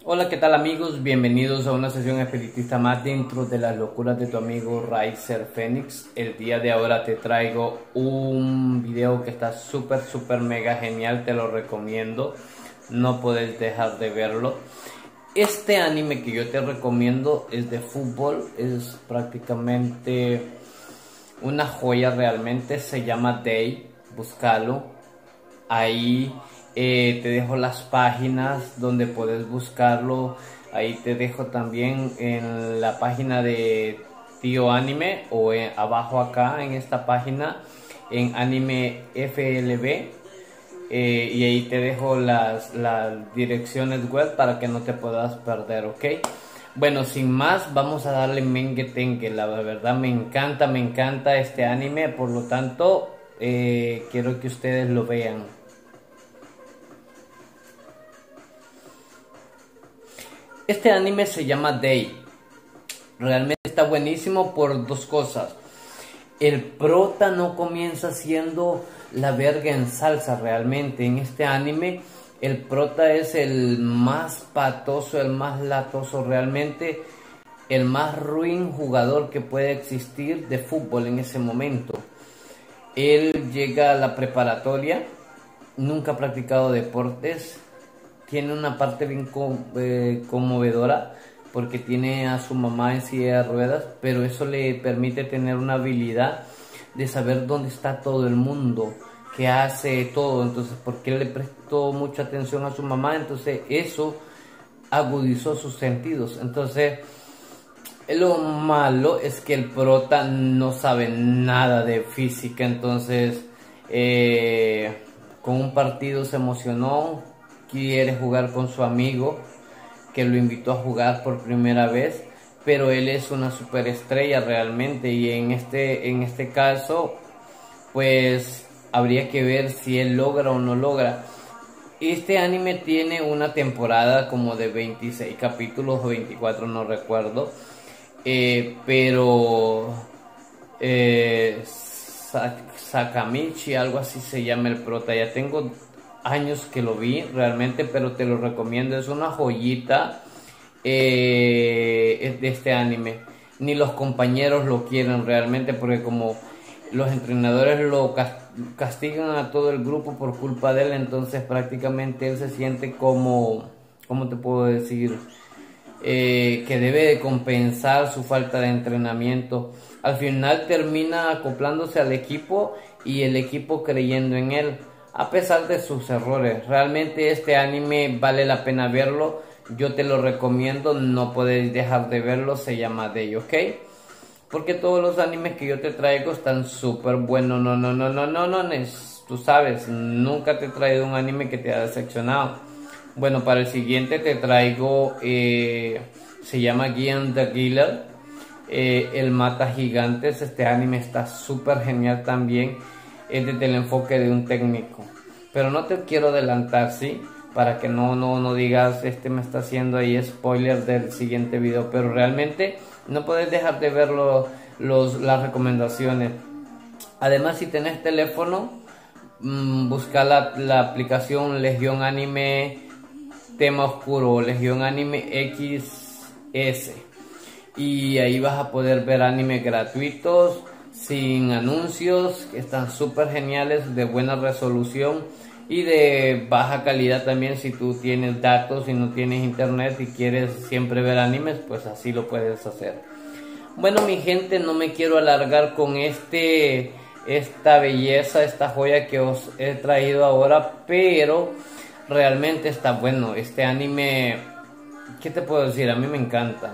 Hola, ¿qué tal amigos? Bienvenidos a una sesión espiritista más dentro de las locuras de tu amigo Riser Phoenix. El día de ahora te traigo un video que está súper mega genial, te lo recomiendo, no puedes dejar de verlo. Este anime que yo te recomiendo es de fútbol, es prácticamente una joya realmente, se llama Day, búscalo. Ahí te dejo las páginas donde puedes buscarlo. Ahí te dejo también en la página de Tío Anime o abajo acá en esta página en Anime FLB. Y ahí te dejo las direcciones web para que no te puedas perder, ¿ok? Bueno, sin más, vamos a darle mengue tengue. La verdad me encanta este anime, por lo tanto quiero que ustedes lo vean. Este anime se llama Day. Realmente está buenísimo por dos cosas. El prota no comienza siendo la verga en salsa realmente. En este anime el prota es el más patoso, el más latoso realmente, el más ruin jugador que puede existir de fútbol en ese momento. Él llega a la preparatoria, nunca ha practicado deportes, tiene una parte bien conmovedora porque tiene a su mamá en silla de ruedas, pero eso le permite tener una habilidad de saber dónde está todo el mundo, que hace todo. Entonces, porque él le prestó mucha atención a su mamá, entonces eso agudizó sus sentidos. Entonces, lo malo es que el prota no sabe nada de física, entonces con un partido se emocionó, quiere jugar con su amigo que lo invitó a jugar por primera vez, pero él es una superestrella realmente, y en este caso pues habría que ver si él logra o no logra. Este anime tiene una temporada como de 26 capítulos o 24, no recuerdo, pero Sakamichi, algo así se llama el prota. Ya tengo años que lo vi realmente, pero te lo recomiendo, es una joyita de este anime. Ni los compañeros lo quieren realmente, porque como los entrenadores lo castigan a todo el grupo por culpa de él, entonces prácticamente él se siente como, ¿cómo te puedo decir? Que debe de compensar su falta de entrenamiento. Al final termina acoplándose al equipo y el equipo creyendo en él, a pesar de sus errores. Realmente este anime vale la pena verlo, yo te lo recomiendo, no puedes dejar de verlo, se llama Day, ¿ok? Porque todos los animes que yo te traigo están súper buenos, no, tú sabes, nunca te he traído un anime que te ha decepcionado. Bueno, para el siguiente te traigo, se llama Giant the Killer, el mata gigantes. Este anime está súper genial también, es desde el enfoque de un técnico, pero no te quiero adelantar, ¿sí? Para que no digas, me está haciendo ahí spoiler del siguiente video, pero realmente no puedes dejar de ver las recomendaciones. Además, si tenés teléfono, busca la aplicación Legión Anime Tema Oscuro, Legión Anime XS, y ahí vas a poder ver animes gratuitos, sin anuncios, que están súper geniales, de buena resolución y de baja calidad también. Si tú tienes datos y no tienes internet y quieres siempre ver animes, pues así lo puedes hacer. Bueno, mi gente, no me quiero alargar con esta belleza, esta joya que os he traído ahora, pero realmente está bueno este anime. ¿Qué te puedo decir? A mí me encanta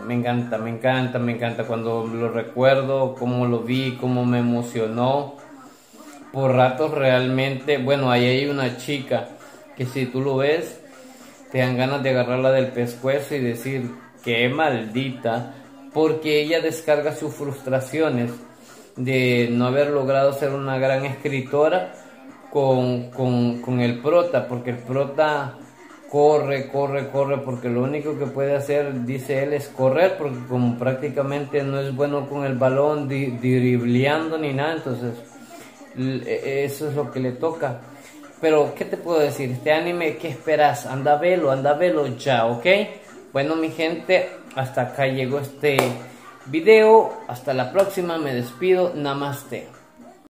cuando lo recuerdo, cómo lo vi, cómo me emocionó. Por ratos realmente, bueno, ahí hay una chica que si tú lo ves, te dan ganas de agarrarla del pescuezo y decir, qué maldita, porque ella descarga sus frustraciones de no haber logrado ser una gran escritora con el prota, porque el prota corre, porque lo único que puede hacer, dice él, es correr, porque como prácticamente no es bueno con el balón, dribleando ni nada, entonces eso es lo que le toca. Pero, ¿qué te puedo decir? Este anime, ¿qué esperas? Anda a verlo ya, ¿ok? Bueno, mi gente, hasta acá llegó este video. Hasta la próxima, me despido. Namaste.